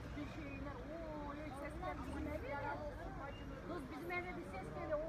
bir şeyler. Oo, sesler bizim eve. Kız bizim eve bir ses geliyor.